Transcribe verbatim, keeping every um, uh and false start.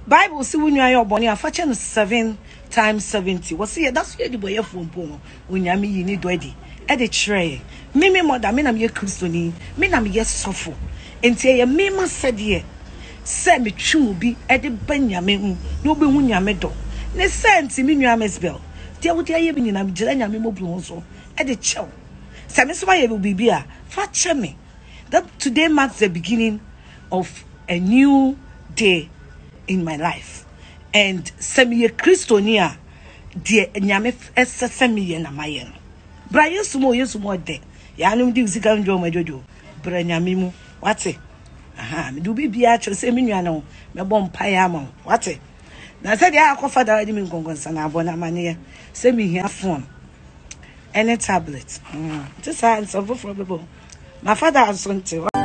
Bible see when you are born, you are fetching seven times seventy. What see that's where the boy from Pono. When you you need ready. At the tray. Me me mother, me na me Christiani, me na me suffer. And say me must said ye. Say me true be at the Benjamin, no be when you do. Ne sent me new Mzbel. Dear what I even in a Jelania Mimo Blonzo. At the chow. Say Miss Why will be beer. Fetch me. That today marks the beginning of a new day in my life. And semi Christonia, dear Nyame semi and a mayen. Brian Sumo, yes, more day. Yanum do Zigan Joe, my jojo. Branyamimu, what's it? Aha, do be beatrice, semiano, my bomb piamo, what's it? Now said, yeah, I father, I didn't go on Sana Mania. Send me here phone. Any tablet. Just answer for probable. My father has something.